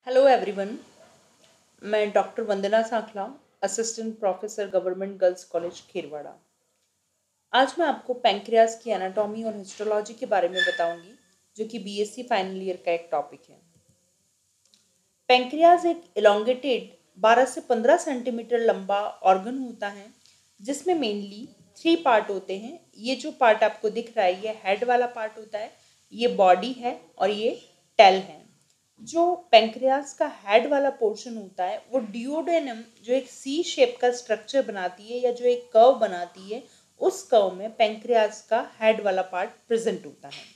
Hello everyone. मैं doctor Vandana Sankhla, assistant professor government girls college Kherwara. आज मैं आपको पैंक्रियाज की एनाटॉमी और हिस्टोलॉजी के बारे में बताऊंगी, जो कि बीएससी फाइनल ईयर का एक टॉपिक है। पैंक्रियाज एक इलोंगेटेड 12 से 15 सेंटीमीटर लंबा ऑर्गन होता है, जिसमें मेनली 3 पार्ट होते हैं। ये जो पार्ट आपको दिख रहा है, ये हेड वाला पार्ट होता है, ये बॉडी है और ये टेल है। जो पैंक्रियाज का हेड वाला पोर्शन होता है, वो डिओडेनम जो एक सी शेप का स्ट्रक्चर बनाती है या जो एक कर्व बनाती है, उस कर्व में पैंक्रियाज का हेड वाला पार्ट प्रेजेंट होता है।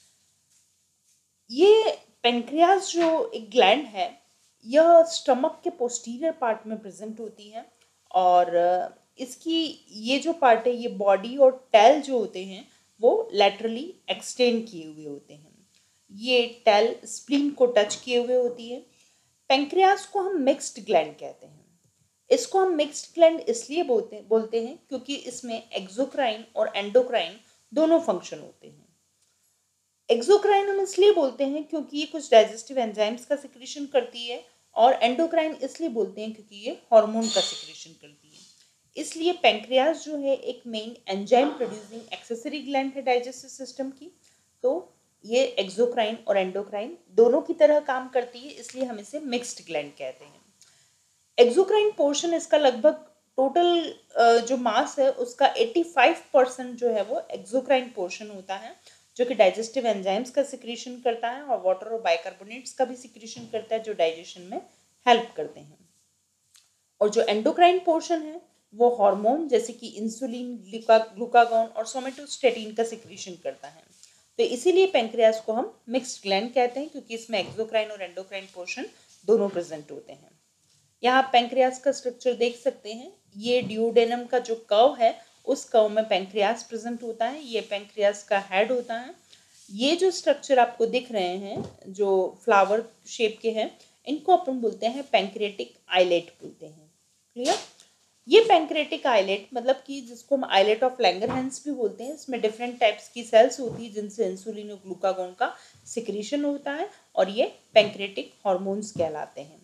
ये पैंक्रियाज जो एक ग्लैंड है, यह स्टमक के पोस्टीरियर पार्ट में प्रेजेंट होती है। और इसकी ये जो पार्ट है, ये बॉडी और टेल जो होते हैं वो लैटरली एक्सटेंड किए हुए होते हैं। ये टेल स्प्लीन को टच किए हुए होती है। पैंक्रियाज को हम मिक्स्ड ग्लैंड कहते हैं। इसको हम मिक्स्ड ग्लैंड इसलिए बोलते हैं क्योंकि इसमें एक्सोक्राइन और एंडोक्राइन दोनों फंक्शन होते हैं। एक्सोक्राइन हम इसलिए बोलते हैं क्योंकि ये कुछ डाइजेस्टिव एंजाइम्स का सिक्रीशन करती है, और एंडोक्राइन इसलिए बोलते हैं क्योंकि ये हार्मोन का सिक्रीशन करती है। इसलिए पैंक्रियाज जो है एक main enzyme producing accessory gland है डाइजेस्टिव सिस्टम की। तो ये एक्सोक्राइन और एंडोक्राइन दोनों की तरह काम करती है, इसलिए हम इसे मिक्स्ड ग्लैंड कहते हैं। एक्सोक्राइन पोर्शन इसका लगभग टोटल जो मास है उसका 85% जो है वो एक्सोक्राइन पोर्शन होता है, जो कि डाइजेस्टिव एंजाइम्स का सिक्रीशन करता है और वाटर और बाइकार्बोनेट्स का भी सिक्रीशन करता है, जो डाइजेशन में हेल्प करते हैं। और जो एंडोक्राइन पोर्शन है वो हार्मोन जैसे कि इंसुलिन, ग्लूकागॉन और सोमेटोस्टेटिन का सिक्रीशन करता है। तो इसीलिए पैंक्रियाज को हम मिक्स्ड ग्लैंड कहते हैं, क्योंकि इसमें एक्सोक्राइन और एंडोक्राइन पोर्शन दोनों प्रेजेंट होते हैं। यहाँ आप पैंक्रियाज का स्ट्रक्चर देख सकते हैं। ये डिओडेनम का जो कर्व है, उस कर्व में पैंक्रियाज प्रेजेंट होता है। ये पैंक्रियाज का हेड होता है। ये जो स्ट्रक्चर आपको दिख रहे हैं, जो फ्लावर शेप के हैं, इनको अपन बोलते हैं पैंक्रियाटिक आइलेट बोलते हैं। क्लियर? ये पैंक्रियाटिक आइलेट मतलब कि जिसको हम आइलेट ऑफ लैंगरहैंस भी बोलते हैं, इसमें डिफरेंट टाइप्स की सेल्स होती है जिनसे इंसुलिन और ग्लूकागॉन का सिक्रीशन होता है, और ये पैंक्रियाटिक हॉर्मोन्स कहलाते हैं।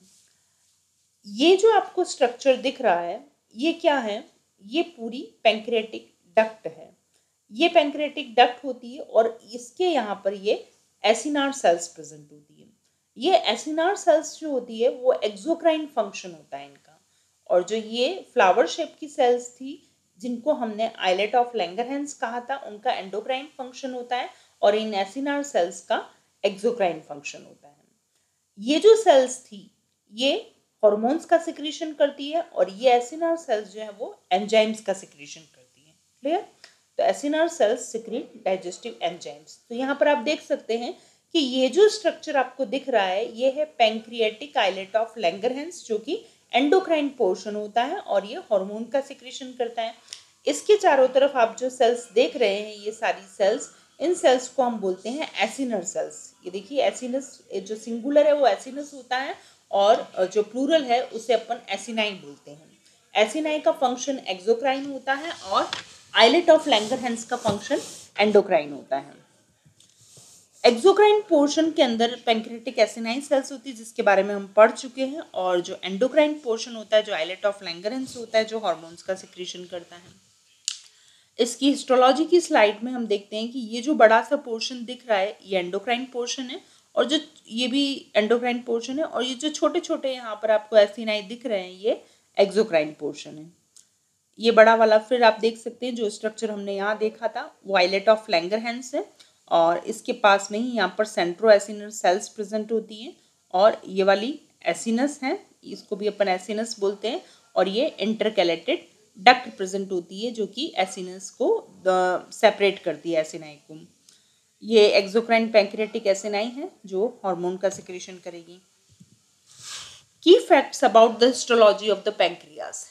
ये जो आपको स्ट्रक्चर दिख रहा है, ये क्या है? ये पूरी पैंक्रियाटिक डक्ट है। ये पैंक्रियाटिक डक्ट होती है और इसके यहाँ पर ये एसिनार सेल्स प्रेजेंट होती है। ये एसिनार सेल्स जो होती है वो एक्सोक्राइन फंक्शन होता है इनका। और जो ये फ्लावर शेप की सेल्स थी, जिनको हमने आइलेट ऑफ लैंगरहैंस कहा था, उनका एंडोक्राइन फंक्शन होता है, और इन एसिनार सेल्स का एक्सोक्राइन फंक्शन होता है। ये जो सेल्स थी, ये हॉर्मोन्स का सिक्रीशन करती है, और ये एसिनार सेल्स जो है वो एंजाइम्स का सिक्रीशन करती है। क्लियर? तो acinar cells secrete digestive enzymes. तो यहाँ पर आप देख सकते हैं कि ये जो स्ट्रक्चर आपको दिख रहा है, ये है पैंक्रियाटिक आइलेट ऑफ लैंगरहैंस, जो कि एंडोक्राइन पोर्शन होता है और ये हार्मोन का सिक्रीशन करता है। इसके चारों तरफ आप जो सेल्स देख रहे हैं, ये सारी सेल्स, इन सेल्स को हम बोलते हैं एसिनर सेल्स। ये देखिए, एसिनस जो सिंगुलर है वो एसिनस होता है, और जो प्लूरल है उसे अपन एसिनाइन बोलते हैं। एसिनाइन का फंक्शन एक्सोक्राइन होता है और आइलेट ऑफ लैंगरहैंस का फंक्शन एंडोक्राइन होता है। एक्सोक्राइन पोर्शन के अंदर पैंक्रियाटिक एसिनाइन सेल्स होती है, जिसके बारे में हम पढ़ चुके हैं, और जो एंडोक्राइन पोर्शन होता है, जो आइलेट ऑफ लैंगरहैंस होता है, जो हार्मोन्स का सिक्रीशन करता है। इसकी हिस्टोलॉजी की स्लाइड में हम देखते हैं कि ये जो बड़ा सा पोर्शन दिख रहा है, ये एंडोक्राइन पोर्शन है, और जो ये भी एंडोक्राइन पोर्शन है, और ये जो छोटे छोटे यहाँ पर आपको एसिनाइन दिख रहे हैं, ये एक्सोक्राइन पोर्शन है। ये बड़ा वाला फिर आप देख सकते हैं, जो स्ट्रक्चर हमने यहाँ देखा था वो आइलेट ऑफ लैंगरहैंस है, और इसके पास में ही यहाँ पर सेंट्रो एसिनर सेल्स प्रेजेंट होती हैं, और ये वाली एसिनस है, इसको भी अपन एसिनस बोलते हैं, और ये इंटरकैलेटेड डक्ट प्रेजेंट होती है, जो कि एसिनस को सेपरेट करती है एसिनाई को। ये एक्सोक्राइन पैंक्रियाटिक एसिनाई है जो हार्मोन का सिक्रीशन करेगी। Key facts about the histology of the pancreas.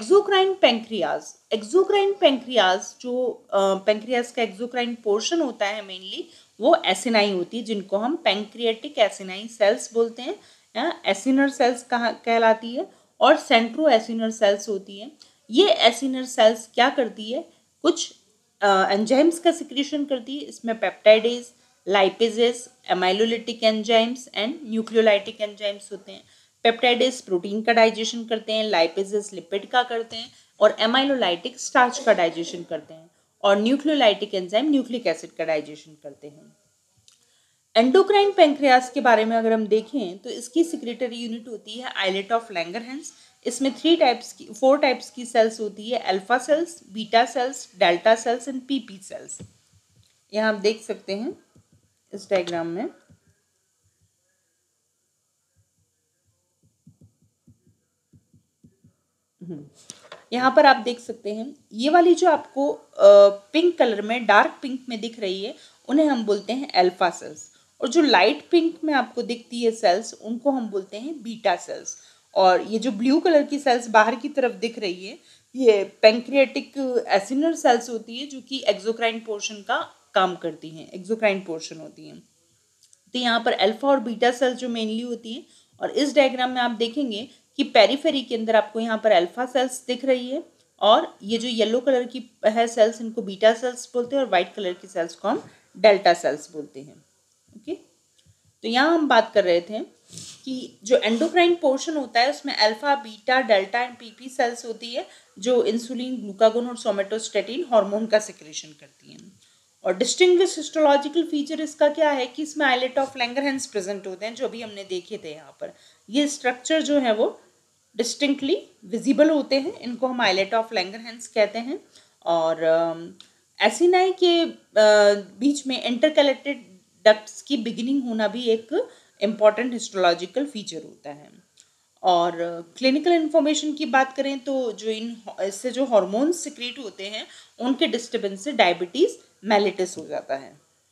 Exocrine pancreas जो पैंक्रियाज का एक्सोक्राइन पोर्शन होता है मेनली, वो एसिनाई होती है, जिनको हम पैंक्रियाटिक एसिनाई सेल्स बोलते हैं, एसिनर सेल्स कहलाती है, और सेंट्रो एसिनर सेल्स होती है। ये एसिनर सेल्स क्या करती है? कुछ एंजाइम्स का सिक्रीशन करती है। इसमें peptidase, lipases amylolytic enzymes and nucleolytic enzymes होते हैं। पेप्टाइडेस प्रोटीन का डाइजेशन करते हैं, लाइपेजेस लिपिड का करते हैं और एमाइलोलाइटिक स्टार्च का डाइजेशन करते हैं और न्यूक्लियोलाइटिक एंजाइम न्यूक्लिक एसिड का डाइजेशन करते हैं। एंडोक्राइन पेंक्रियास के बारे में अगर हम देखें तो इसकी सिक्रेटरी यूनिट होती है आइलेट ऑफ लैंगरहैंस। इसमें 4 टाइप्स की सेल्स होती है, alpha cells, beta cells, delta cells and PP cells. यहाँ आप देख सकते हैं इस डायग्राम में। यहाँ पर आप देख सकते हैं ये वाली जो आपको पिंक कलर में, डार्क पिंक में दिख रही है, उन्हें हम बोलते हैं अल्फा सेल्स। और जो लाइट पिंक में आपको दिखती है सेल्स, उनको हम बोलते हैं बीटा सेल्स। और ये जो ब्लू कलर की सेल्स बाहर की तरफ दिख रही है, ये पैंक्रियाटिक एसिनर सेल्स होती है जो कि एक्सोक्राइन पोर्शन का काम करती हैं, एक्सोक्राइन पोर्शन होती हैं। तो यहाँ पर अल्फा और बीटा सेल्स जो मेनली होती हैं, और इस डायग्राम में आप देखेंगे कि पेरिफेरी के अंदर आपको यहाँ पर अल्फा सेल्स दिख रही है और ये जो येलो कलर की है सेल्स, इनको बीटा सेल्स बोलते हैं और वाइट कलर की सेल्स को हम डेल्टा सेल्स बोलते हैं। ओके, तो यहाँ हम बात कर रहे थे कि जो एंडोक्राइन पोर्शन होता है उसमें alpha, beta, delta and PP cells होती है जो इंसुलिन, ग्लूकागोन और सोमेटोस्टेटिन हार्मोन का सिक्रेशन करती हैं। और डिस्टिंग्विश हिस्टोलॉजिकल फीचर इसका क्या है कि इसमें आइलेट ऑफ लैंगरहैंस प्रेजेंट होते हैं, जो भी हमने देखे थे यहाँ पर। ये स्ट्रक्चर जो है वो डिस्टिंक्टली विजिबल होते हैं, इनको हम आइलेट ऑफ लैंगरहैंस कहते हैं। और एसिनाई के बीच में इंटरकलेक्टेड डक्ट्स की बिगिनिंग होना भी एक इम्पॉर्टेंट हिस्टोलॉजिकल फीचर होता है। और क्लिनिकल इन्फॉर्मेशन की बात करें तो जो इससे जो हार्मोन्स सिक्रेट होते हैं उनके डिस्टर्बेंस से डायबिटीज मेलिटस हो जाता है।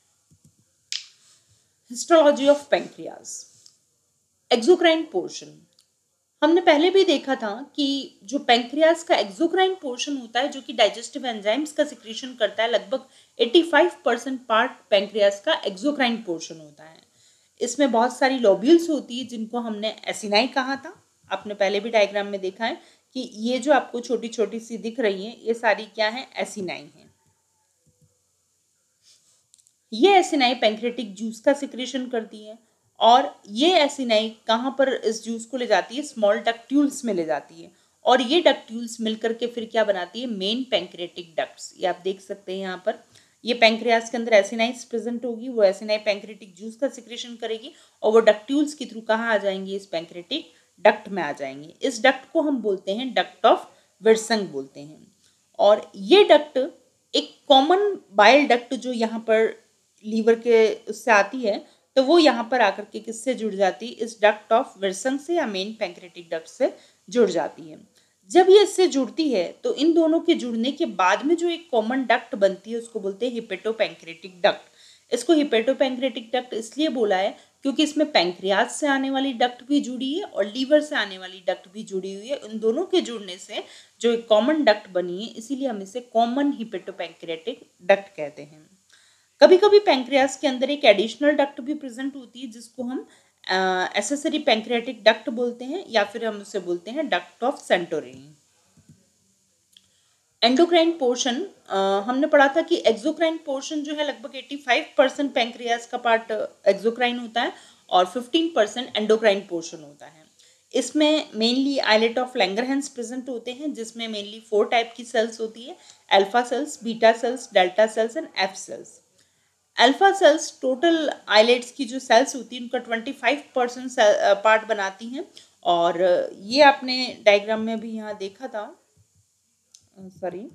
Histology of pancreas. Exocrine portion, हमने पहले भी देखा था कि जो पेंक्रियास का एक्सोक्राइन पोर्शन होता है जो कि डाइजेस्टिव एंजाइम्स का सिक्रेशन करता है, लगभग 85% पार्ट पेंक्रियास का एक्सोक्राइन पोर्शन होता है। इसमें बहुत सारी लोब्यूल्स होती है जिनको हमने एसिनाई कहा था। आपने पहले भी डायग्राम में देखा है कि ये जो आपको छोटी छोटी सी दिख रही हैं, ये सारी क्या है, एसिनाई हैं। ये एसिनाई पैंक्रेटिक जूस का सिक्रेशन करती है और ये एसिनाई कहाँ पर इस जूस को ले जाती है, स्मॉल डक्ट्यूल्स में ले जाती है और ये डक्ट्यूल्स मिलकर के फिर क्या बनाती है, मेन पैंक्रेटिक डक्ट्स। ये आप देख सकते हैं यहाँ पर, ये पैंक्रियास के अंदर एसिनाइस प्रेजेंट होगी, वो एसिनाई पैंक्रेटिक जूस का सिक्रेशन करेगी और वो डक्ट्यूल्स के थ्रू कहाँ आ जाएंगे, इस पैंक्रेटिक डक्ट में आ जाएंगे। इस डक्ट को हम बोलते हैं डक्ट ऑफ विर्संग बोलते हैं। और ये डक्ट एक कॉमन बाइल डक्ट जो यहाँ पर लीवर के उससे आती है, तो वो यहाँ पर आकर के किससे जुड़ जाती है, इस डक्ट ऑफ विर्संग से या मेन पैंक्रेटिक डक्ट से जुड़ जाती है। जब ये इससे जुड़ती है तो इन दोनों के जुड़ने के बाद में जो एक कॉमन डक्ट बनती है उसको बोलते हैं हिपेटोपैंक्रेटिक डक्ट। इसको हिपेटोपैंक्रेटिक डक्ट इसलिए बोला है क्योंकि इसमें पैंक्रियास से आने वाली डक्ट भी जुड़ी है और लीवर से आने वाली डक्ट भी जुड़ी हुई है। इन दोनों के जुड़ने से जो एक कॉमन डक्ट बनी है, इसीलिए हम इसे कॉमन हिपेटोपैंक्रेटिक डक्ट कहते हैं। कभी कभी पैंक्रियास के अंदर एक एडिशनल डक्ट भी प्रेजेंट होती है जिसको हम एसेसरी पैंक्रियाटिक डक्ट बोलते हैं या फिर हम उसे बोलते हैं duct of Santorini. Endocrine portion, हमने पढ़ा था कि एक्सोक्राइन पोर्शन जो है लगभग 85% पैंक्रियास का पार्ट एक्सोक्राइन होता है और 15% एंडोक्राइन पोर्शन होता है। इसमें mainly islet of Langerhans present होते हैं जिसमें मेनली 4 टाइप की सेल्स होती है, alpha cells, beta cells, delta cells and F cells. Alpha cells total islets की जो सेल्स होती है उनका 25% पार्ट बनाती हैं और ये आपने डायग्राम में भी यहाँ देखा था, सॉरी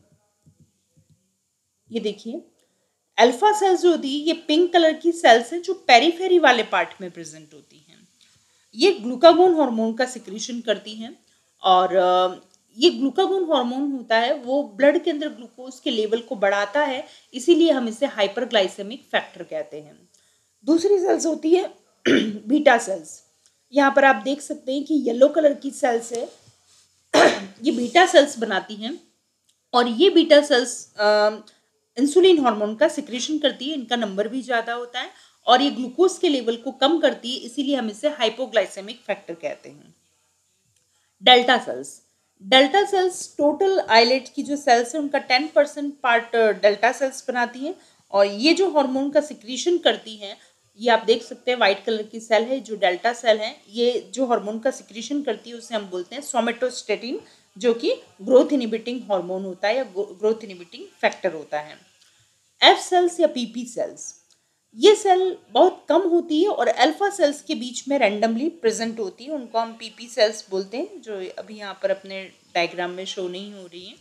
ये देखिए, अल्फा सेल्स जो होती है ये पिंक कलर की सेल्स हैं जो पेरिफेरी वाले पार्ट में प्रेजेंट होती हैं। ये ग्लूकागोन हार्मोन का सिक्रीशन करती हैं और ये ग्लूकागोन हार्मोन होता है वो ब्लड के अंदर ग्लूकोज के लेवल को बढ़ाता है, इसीलिए हम इसे हाइपरग्लाइसेमिक फैक्टर कहते हैं। दूसरी सेल्स होती है बीटा सेल्स। यहाँ पर आप देख सकते हैं कि येलो कलर की सेल्स है, ये बीटा सेल्स बनाती हैं और ये बीटा सेल्स इंसुलिन हार्मोन का सिक्रेशन करती है, इनका नंबर भी ज़्यादा होता है और ये ग्लूकोज के लेवल को कम करती है, इसीलिए हम इसे हाइपोग्लाइसेमिक फैक्टर कहते हैं। Delta cells, delta cells total islet की जो सेल्स है उनका 10% पार्ट डेल्टा सेल्स बनाती हैं और ये जो हार्मोन का सिक्रीशन करती हैं, ये आप देख सकते हैं व्हाइट कलर की सेल है जो डेल्टा सेल है, ये जो हार्मोन का सिक्रीशन करती है उसे हम बोलते हैं सोमेटोस्टेटिन, जो कि ग्रोथ इनहिबिटिंग हार्मोन होता है या ग्रोथ इनहिबिटिंग फैक्टर होता है। एफ सेल्स या पीपी सेल्स, ये सेल बहुत कम होती है और अल्फा सेल्स के बीच में रैंडमली प्रेजेंट होती है, उनको हम पीपी सेल्स बोलते हैं, जो अभी यहाँ पर अपने डायग्राम में शो नहीं हो रही है।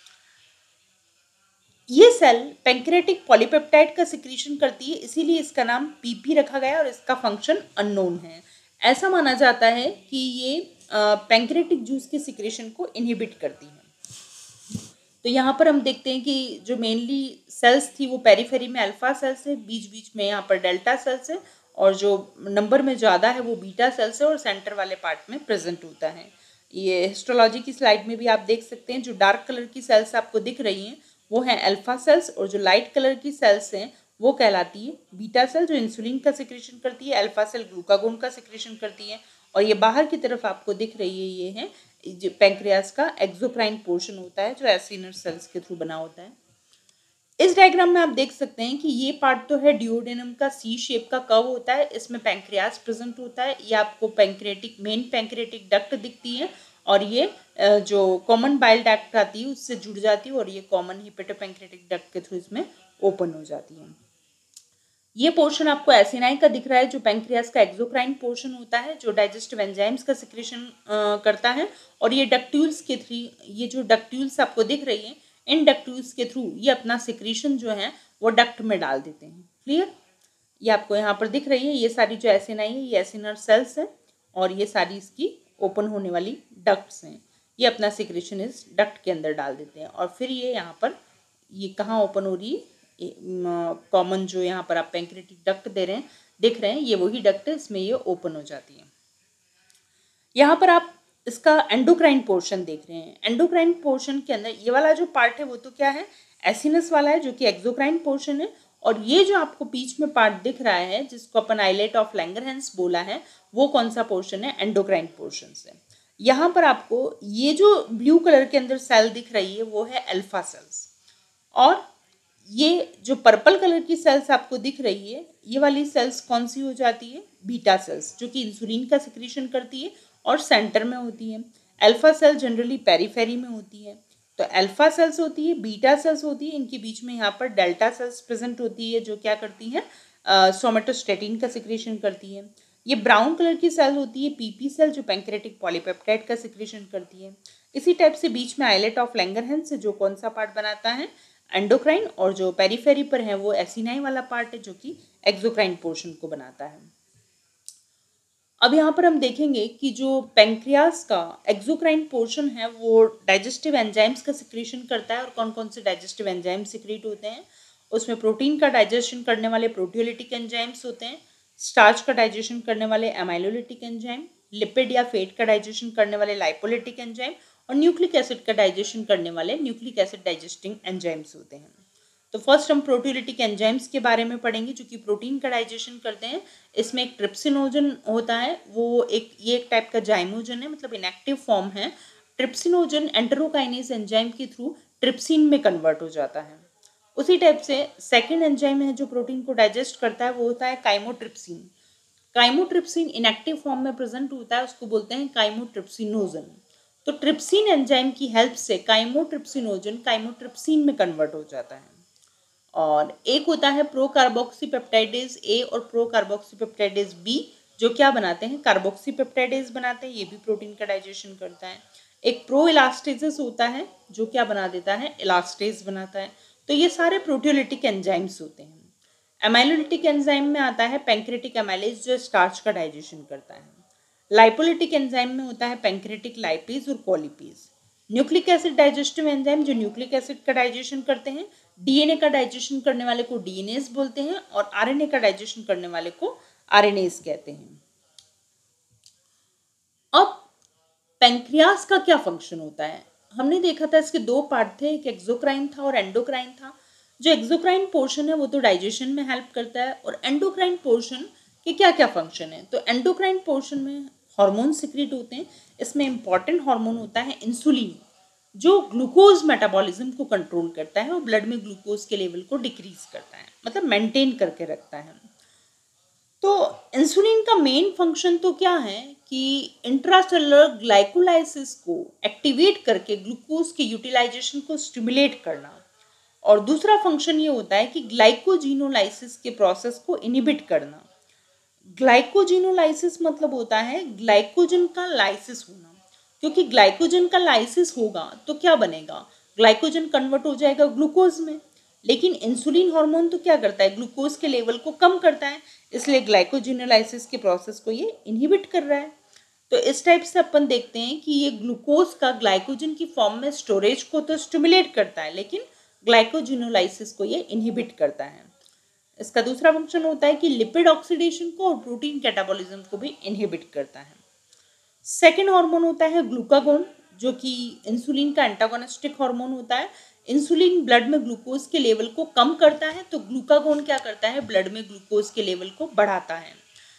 ये सेल पैंक्रेटिक पॉलीपेप्टाइड का सिक्रीशन करती है, इसीलिए इसका नाम पीपी रखा गया और इसका फंक्शन अननोन है। ऐसा माना जाता है कि ये पैंक्रेटिक जूस के सिक्रेशन को इनहिबिट करती है। तो यहाँ पर हम देखते हैं कि जो मेनली सेल्स थी वो पेरीफेरी में अल्फा सेल्स है, बीच बीच में यहाँ पर डेल्टा सेल्स है, और जो नंबर में ज़्यादा है वो बीटा सेल्स है और सेंटर वाले पार्ट में प्रेजेंट होता है। ये हिस्टोलॉजी की स्लाइड में भी आप देख सकते हैं, जो डार्क कलर की सेल्स आपको दिख रही हैं वो हैं अल्फा सेल्स, और जो लाइट कलर की सेल्स हैं वो कहलाती है बीटा सेल, जो इंसुलिन का सिक्रेशन करती है। अल्फा सेल ग्लूकागोन का सिक्रेशन करती है, और ये बाहर की तरफ आपको दिख रही है, ये है जो पैंक्रियास का एक्सोक्राइन पोर्शन होता है जो एसिनर सेल्स के थ्रू बना होता है। इस डायग्राम में आप देख सकते हैं कि ये पार्ट तो है ड्यूओडेनम का सी शेप का कर्व होता है, इसमें पैंक्रियास प्रेजेंट होता है, ये आपको पैंक्रेटिक मेन पैंक्रेटिक डक्ट दिखती है, और ये जो कॉमन बाइल डक्ट आती है उससे जुड़ जाती है और ये कॉमन हिपेटोपैंक्रेटिक डक्ट के थ्रू इसमें ओपन हो जाती है। ये पोर्शन आपको एसिनाई का दिख रहा है जो पैंक्रियास का एक्सोक्राइन पोर्शन होता है, जो डाइजेस्टिव एंजाइम्स का सिक्रेशन करता है, और ये डक्ट्यूल्स के थ्रू, ये जो डक्ट्यूल्स आपको दिख रही है इन डक्ट्यूल्स के थ्रू ये अपना सिक्रेशन जो है वो डक्ट में डाल देते हैं। क्लियर? ये आपको यहाँ पर दिख रही है, ये सारी जो एसिनाई है ये एसिनर सेल्स है, और ये सारी इसकी ओपन होने वाली डक्ट्स हैं, ये अपना सिक्रेशन इस डक्ट के अंदर डाल देते हैं, और फिर ये यहाँ पर ये कहाँ ओपन हो रही है, कॉमन जो यहाँ पर आप पैंक्रेटिक डक्ट दे रहे हैं देख रहे हैं, ये वही डक्ट है, इसमें ये ओपन हो जाती है। यहाँ पर आप इसका एंडोक्राइन पोर्शन देख रहे हैं। एंडोक्राइन पोर्शन के अंदर ये वाला जो पार्ट है वो तो क्या है, एसिनस वाला है जो कि एक्सोक्राइन पोर्शन है, और ये जो आपको बीच में पार्ट दिख रहा है जिसको अपन आइलेट ऑफ लैंगरहैंस बोला है, वो कौन सा पोर्शन है, एंडोक्राइन पोर्शन से। यहाँ पर आपको ये जो ब्लू कलर के अंदर सेल दिख रही है वो है अल्फा सेल्स, और ये जो पर्पल कलर की सेल्स आपको दिख रही है ये वाली सेल्स कौन सी हो जाती है, बीटा सेल्स, जो कि इंसुलिन का सिक्रीशन करती है और सेंटर में होती है। अल्फा सेल जनरली पेरीफेरी में होती है। तो अल्फा सेल्स होती है, बीटा सेल्स होती है, इनके बीच में यहाँ पर डेल्टा सेल्स प्रेजेंट होती है जो क्या करती है, सोमेटोस्टेटिन का सिक्रीशन करती है। ये ब्राउन कलर की सेल होती है पीपी सेल, जो पैंक्रेटिक पॉलीपेप्टाइड का सिक्रीशन करती है। इसी टाइप से बीच में आइलेट ऑफ लैंगरहैंस से जो कौन सा पार्ट बनाता है, एंडोक्राइन, और जो पेरीफेरी पर है वो एसिनाई वाला पार्ट है जो कि एक्सोक्राइन पोर्शन को बनाता है। अब यहाँ पर हम देखेंगे कि जो पैंक्रियास का एक्सोक्राइन पोर्शन है वो डाइजेस्टिव एंजाइम्स का सिक्रीशन करता है, और कौन कौन से डाइजेस्टिव एंजाइम सिक्रीट होते हैं, उसमें प्रोटीन का डाइजेशन करने वाले प्रोटियोलिटिक एंजाइम्स होते हैं, स्टार्च का डाइजेशन करने वाले एमाइलोलिटिक एंजाइम, लिपिड या फेट का डाइजेशन करने वाले लाइपोलिटिक एंजाइम, और न्यूक्लिक एसिड का डाइजेशन करने वाले न्यूक्लिक एसिड डाइजेस्टिंग एंजाइम्स होते हैं। तो फर्स्ट हम प्रोटियोलिटिक एंजाइम्स के बारे में पढ़ेंगे जो कि प्रोटीन का डाइजेशन करते हैं। इसमें एक ट्रिप्सिनोजन होता है, वो ये एक टाइप का जाइमोजन है, मतलब इनएक्टिव फॉर्म है। ट्रिप्सिनोजन एंटेरोकाइनेज एंजाइम के थ्रू ट्रिप्सिन में कन्वर्ट हो जाता है। उसी टाइप से सेकेंड एंजाइम है जो प्रोटीन को डाइजेस्ट करता है, वो होता है काइमोट्रिप्सिन। काइमोट्रिप्सिन इनएक्टिव फॉर्म में प्रेजेंट होता है, उसको बोलते हैं काइमोट्रिप्सिनोजन। तो ट्रिप्सिन एंजाइम की हेल्प से काइमोट्रिप्सिनोजन काइमोट्रिप्सिन में कन्वर्ट हो जाता है। और एक होता है प्रो कार्बोक्सीपेप्टाइडेज ए और प्रो कार्बोक्सीपेप्टाइडेज बी, जो क्या बनाते हैं, कार्बोक्सीपेप्टाइडेज बनाते हैं, ये भी प्रोटीन का डाइजेशन करता है। एक प्रो इलास्टेजेस होता है जो क्या बना देता है, इलास्टेज बनाता है। तो ये सारे प्रोटियोलिटिक एंजाइम्स होते हैं। एमाइलोलिटिक एंजाइम में आता है पैंक्रेटिक एमाइलेज जो स्टार्च का डाइजेशन करता है। लाइपोलिटिक एंजाइम में होता है पैंक्रेटिक लाइपेज और colipase. Nucleic acid digestive enzyme जो न्यूक्लिक एसिड का डाइजेशन करते हैं। डीएनए का डाइजेशन करने वाले को डीएनएज बोलते हैं, और आरएनए का डाइजेशन करने वाले को आरएनएज कहते हैं। अब पैंक्रियास का क्या फंक्शन होता है, हमने देखा था इसके दो पार्ट थे, एक एक्सोक्राइन था और एंडोक्राइन था। जो एक्सोक्राइन पोर्शन है वो तो डाइजेशन में हेल्प करता है, और एंडोक्राइन पोर्शन के क्या क्या फंक्शन है। तो एंडोक्राइन पोर्शन में हार्मोन सिक्रीट होते हैं, इसमें इंपॉर्टेंट हार्मोन होता है इंसुलिन। जो ग्लूकोज मेटाबॉलिज्म को कंट्रोल करता है और ब्लड में ग्लूकोज के लेवल को डिक्रीज करता है, मतलब मेंटेन करके रखता है। तो इंसुलिन का मेन फंक्शन तो क्या है कि इंट्रासेलुलर ग्लाइकोलाइसिस को एक्टिवेट करके ग्लूकोज के यूटिलाइजेशन को स्टिमुलेट करना, और दूसरा फंक्शन ये होता है कि ग्लाइकोजिनोलाइसिस के प्रोसेस को इनहिबिट करना। ग्लाइकोजिनोलाइसिस मतलब होता है ग्लाइकोजन का लाइसिस होना, क्योंकि ग्लाइकोजन का लाइसिस होगा तो क्या बनेगा, ग्लाइकोजन कन्वर्ट हो जाएगा ग्लूकोज में। लेकिन इंसुलिन हार्मोन तो क्या करता है, ग्लूकोज के लेवल को कम करता है, इसलिए ग्लाइकोजिनोलाइसिस के प्रोसेस को ये इनहिबिट कर रहा है। तो इस टाइप से अपन देखते हैं कि ये ग्लूकोज का ग्लाइकोजन की फॉर्म में स्टोरेज को तो स्टिमुलेट करता है, लेकिन ग्लाइकोजिनोलाइसिस को ये इनहिबिट करता है। इसका दूसरा फंक्शन होता है कि लिपिड ऑक्सीडेशन को और प्रोटीन कैटाबॉलिज्म को भी इनहिबिट करता है। सेकेंड हार्मोन होता है ग्लूकागोन, जो कि इंसुलिन का एंटागोनिस्टिक हार्मोन होता है। इंसुलिन ब्लड में ग्लूकोज के लेवल को कम करता है, तो ग्लूकागोन क्या करता है, ब्लड में ग्लूकोज के लेवल को बढ़ाता है।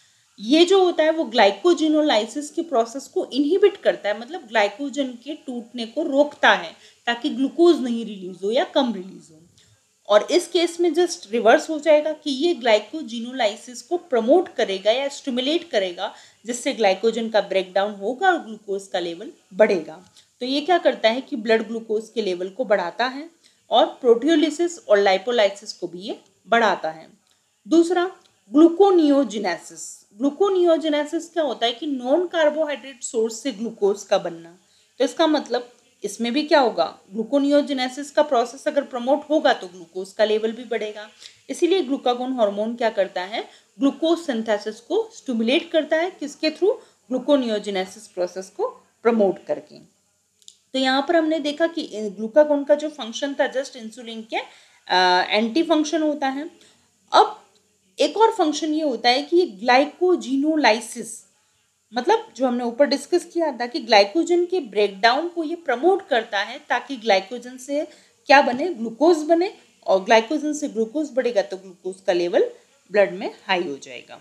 ये जो होता है वो ग्लाइकोजिनोलाइसिस के प्रोसेस को इनहिबिट करता है, मतलब ग्लाइकोजन के टूटने को रोकता है ताकि ग्लूकोज नहीं रिलीज हो या कम रिलीज हो। और इस केस में जस्ट रिवर्स हो जाएगा कि ये ग्लाइकोजिनोलाइसिस को प्रमोट करेगा या स्टिमुलेट करेगा, जिससे ग्लाइकोजन का ब्रेकडाउन होगा और ग्लूकोज का लेवल बढ़ेगा। तो ये क्या करता है कि ब्लड ग्लूकोज के लेवल को बढ़ाता है और प्रोटियोलिसिस और लाइपोलाइसिस को भी ये बढ़ाता है। दूसरा ग्लूकोनियोजेनेसिस। ग्लूकोनियोजेनेसिस क्या होता है कि नॉन कार्बोहाइड्रेट सोर्स से ग्लूकोज का बनना। तो इसका मतलब इसमें भी क्या होगा, ग्लूकोनियोजेनेसिस का प्रोसेस अगर प्रमोट होगा तो ग्लूकोज का लेवल भी बढ़ेगा। इसीलिए ग्लूकागोन हार्मोन क्या करता है, ग्लूकोज सिंथेसिस को स्टिमुलेट करता है, किसके थ्रू, ग्लूकोनियोजेनेसिस प्रोसेस को प्रमोट करके। तो यहाँ पर हमने देखा कि ग्लूकागोन का जो फंक्शन था जस्ट इंसुलिन के एंटी फंक्शन होता है। अब एक और फंक्शन ये होता है कि ग्लाइकोजिनोलाइसिस, मतलब जो हमने ऊपर डिस्कस किया था कि ग्लाइकोजन के ब्रेकडाउन को ये प्रमोट करता है ताकि ग्लाइकोजन से क्या बने, ग्लूकोज बने, और ग्लाइकोजन से ग्लूकोज बढ़ेगा तो ग्लूकोज का लेवल ब्लड में हाई हो जाएगा।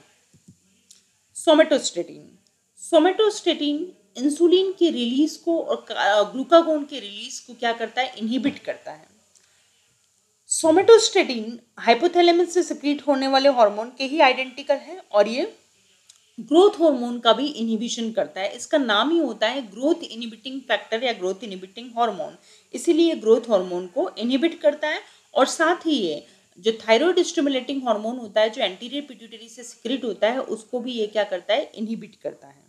सोमेटोस्टेटिन। सोमेटोस्टेटिन इंसुलिन की रिलीज को और ग्लूकागोन के रिलीज को क्या करता है, इनहिबिट करता है। सोमेटोस्टेटिन हाइपोथैलेमस से सिक्रीट होने वाले हार्मोन के ही आइडेंटिकल है और ये ग्रोथ हार्मोन का भी इनहिबिशन करता है। इसका नाम ही होता है ग्रोथ इनहिबिटिंग फैक्टर या ग्रोथ इनहिबिटिंग हार्मोन, इसीलिए ग्रोथ हार्मोन को इनहिबिट करता है। और साथ ही ये जो थायराइड स्टिमुलेटिंग हार्मोन होता है जो एंटीरियर पिट्यूटरी से सिक्रीट होता है उसको भी ये क्या करता है, इनहिबिट करता है।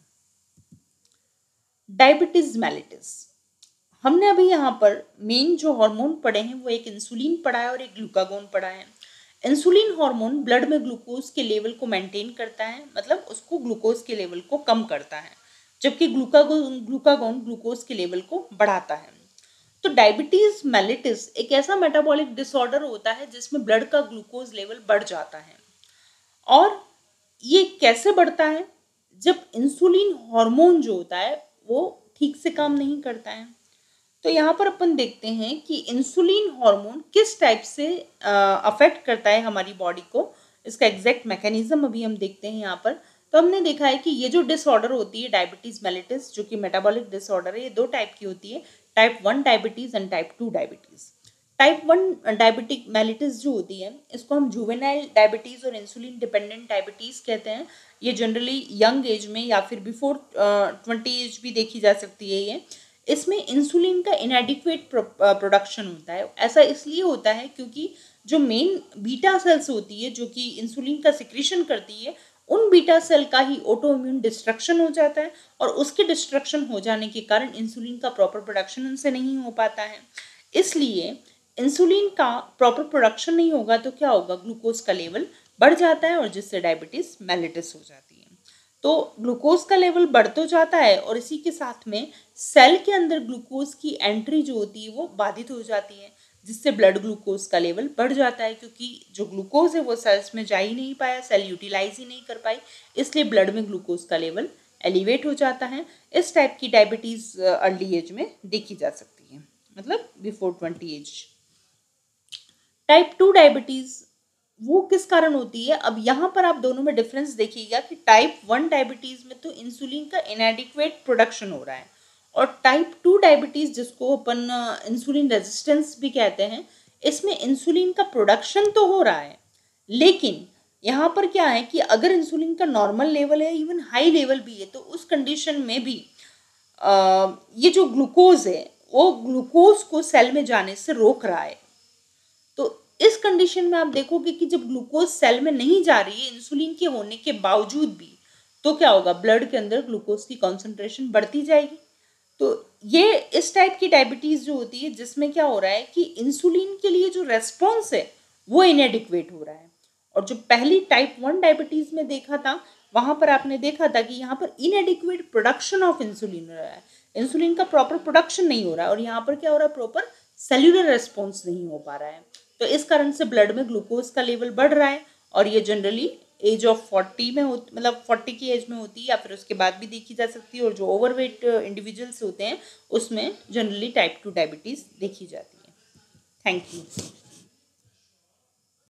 Diabetes mellitus. हमने अभी यहाँ पर मेन जो हार्मोन पढ़े हैं वो एक इंसुलिन पढ़ा है और एक ग्लूकागोन पढ़ा है। इंसुलिन हार्मोन ब्लड में ग्लूकोज के लेवल को मेंटेन करता है, मतलब उसको ग्लूकोज के लेवल को कम करता है, जबकि ग्लूकागोन ग्लूकोज के लेवल को बढ़ाता है। तो डायबिटीज मेलिटस एक ऐसा मेटाबॉलिक डिसऑर्डर होता है जिसमें ब्लड का ग्लूकोज लेवल बढ़ जाता है। और ये कैसे बढ़ता है, जब इंसुलिन हार्मोन जो होता है वो ठीक से काम नहीं करता है। तो यहाँ पर अपन देखते हैं कि इंसुलिन हार्मोन किस टाइप से अफेक्ट करता है हमारी बॉडी को, इसका एग्जैक्ट मैकेनिज्म अभी हम देखते हैं यहाँ पर। तो हमने देखा है कि ये जो डिसऑर्डर होती है डायबिटीज मेलिटस, जो कि मेटाबॉलिक डिसऑर्डर है, ये दो टाइप की होती है, type 1 diabetes and type 2 diabetes. Type 1 diabetic mellitus जो होती है इसको हम जुवेनाइल डायबिटीज और इंसुलिन डिपेंडेंट डायबिटीज कहते हैं। ये जनरली यंग एज में या फिर बिफोर 20 एज भी देखी जा सकती है। ये इसमें इंसुलिन का इनएडिक्वेट प्रोडक्शन होता है। ऐसा इसलिए होता है क्योंकि जो मेन बीटा सेल्स होती है जो कि इंसुलिन का सिक्रीशन करती है, उन बीटा सेल का ही ऑटो इम्यून डिस्ट्रक्शन हो जाता है और उसके डिस्ट्रक्शन हो जाने के कारण इंसुलिन का प्रॉपर प्रोडक्शन उनसे नहीं हो पाता है। इसलिए इंसुलिन का प्रॉपर प्रोडक्शन नहीं होगा तो क्या होगा, ग्लूकोज का लेवल बढ़ जाता है और जिससे डायबिटीज मेलिटस हो जाती है। तो ग्लूकोज का लेवल बढ़ तो जाता है और इसी के साथ में सेल के अंदर ग्लूकोज की एंट्री जो होती है वो बाधित हो जाती है, जिससे ब्लड ग्लूकोज का लेवल बढ़ जाता है, क्योंकि जो ग्लूकोज है वो सेल्स में जा ही नहीं पाया, सेल यूटिलाइज ही नहीं कर पाई, इसलिए ब्लड में ग्लूकोज का लेवल एलिवेट हो जाता है। इस टाइप की डायबिटीज अर्ली एज में देखी जा सकती है, मतलब बिफोर 20 एज। टाइप 2 डायबिटीज वो किस कारण होती है, अब यहाँ पर आप दोनों में डिफरेंस देखिएगा कि टाइप 1 डायबिटीज में तो इंसुलिन का इनएडिक्वेट प्रोडक्शन हो रहा है और टाइप 2 डायबिटीज़ जिसको अपन इंसुलिन रेजिस्टेंस भी कहते हैं, इसमें इंसुलिन का प्रोडक्शन तो हो रहा है, लेकिन यहाँ पर क्या है कि अगर इंसुलिन का नॉर्मल लेवल है, इवन हाई लेवल भी है, तो उस कंडीशन में भी ये जो ग्लूकोज है वो ग्लूकोज को सेल में जाने से रोक रहा है। तो इस कंडीशन में आप देखोगे कि जब ग्लूकोज सेल में नहीं जा रही है इंसुलिन के होने के बावजूद भी, तो क्या होगा, ब्लड के अंदर ग्लूकोज की कॉन्सेंट्रेशन बढ़ती जाएगी। तो ये इस टाइप की डायबिटीज़ जो होती है जिसमें क्या हो रहा है कि इंसुलिन के लिए जो रेस्पॉन्स है वो इनएडिक्वेट हो रहा है। और जो पहली टाइप 1 डायबिटीज़ में देखा था, वहाँ पर आपने देखा था कि यहाँ पर इनएडिक्वेट प्रोडक्शन ऑफ इंसुलिन हो रहा है, इंसुलिन का प्रॉपर प्रोडक्शन नहीं हो रहा है, और यहाँ पर क्या हो रहा है, प्रॉपर सेल्यूलर रेस्पॉन्स नहीं हो पा रहा है। तो इस कारण से ब्लड में ग्लूकोज का लेवल बढ़ रहा है, और ये जनरली एज ऑफ 40 में मतलब 40 की एज में होती है, या फिर उसके बाद भी देखी जा सकती है। और जो ओवरवेट इंडिविजुअल्स होते हैं उसमें जनरली टाइप 2 डायबिटीज़ देखी जाती है। Thank you.